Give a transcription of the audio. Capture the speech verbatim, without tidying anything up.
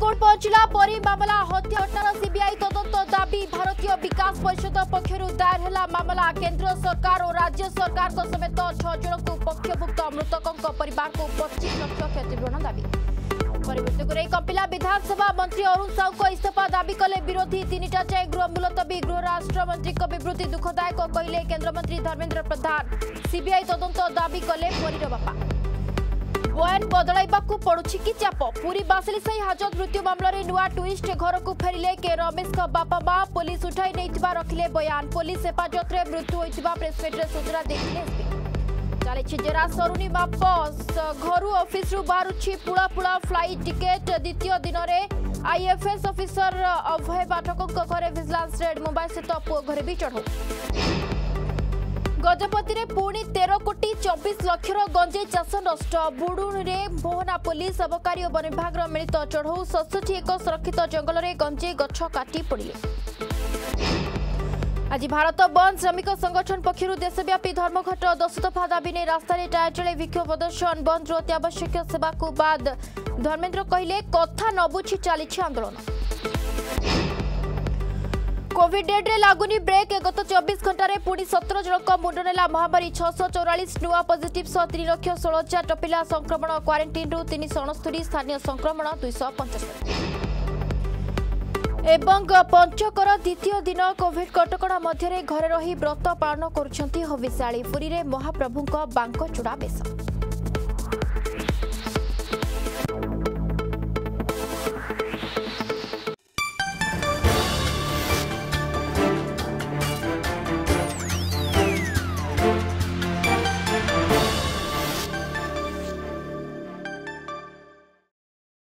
High court पहुंचला परी मामला हत्या घटनार सीबीआई तदंत दाबी भारतीय विकास परिषद पक्षरु दायर हेला मामला केंद्र सरकार और राज्य सरकार समेत छह जन को पक्षभुक्त मृतकों परिवार को पच्चीस लाख क्षतिपूरण दाबी परिवर्तन कपिला विधानसभा मंत्री अरुण साहू को इस्तीफा दाबी कले विरोधी तीन टा जाए गृह मुलतवी गृह राष्ट्र मंत्री विवृत्ति दुखदायक कहले केन्द्रमंत्री धर्मेन्द्र प्रधान सीबीआई तदंत दाबी कले परीर बापा बयान बदलाइबाकू पड़ुछि कि चाप पूरी बासिली साई हाजत मृत्यु मामलें नुआ ट्विस्ट घर को फेरिले के रमेश बापा मां पुलिस उठाई नहीं रखिले बयान पुलिस हेफाजत में मृत्यु होता प्रेसमिट में सूचना देते चली जेरा सरुनी माप घर ऑफिस रु बाहरुछि पुड़ा पुड़ा फ्लाइट टिकेट द्वितीय दिन में आईएफएस ऑफिसर अभय पाठकों घरे विजिलेंस रेड मुंबई स्थित पुओ घरे भी चढ़ऊ गजपति में पुणी तेरह कोटी चौबीस लक्षर गंजेई चाष नष्ट बुड़ुण में मोहना पुलिस अबकारी और वन विभाग मिलित चढ़ऊ सतसठी एक सुरक्षित जंगल में गंजेई गछ काटी पड़े आज भारत बंद श्रमिक संगठन पक्षर देशव्यापी धर्मघट दश दफा दाबी ने रास्तार टायर चले विक्षोभ प्रदर्शन बंद अति आवश्यक सेवा को बाद धर्मेन्द्र कहले कथा न बुझी चली आंदोलन कोविड डेड रे लागुनी ब्रेक गत चौबीस घंटा रे पुणी सतर जन मुंड नेला महामारी छःश चौरालीस नुआ पॉजिटिव सह तीन लक्ष षोल हजार टपिला संक्रमण क्वारंटाइन रु तीन सौ अणस्तरी स्थानीय संक्रमण दुईश पचहत्तर एवं पंचकर द्वितीय दिन कोविड कटकड़ा मध्य घरे रही व्रत पालन करुछंती हविष्याली पुरी रे महाप्रभुंक बांक चूड़ा बेश।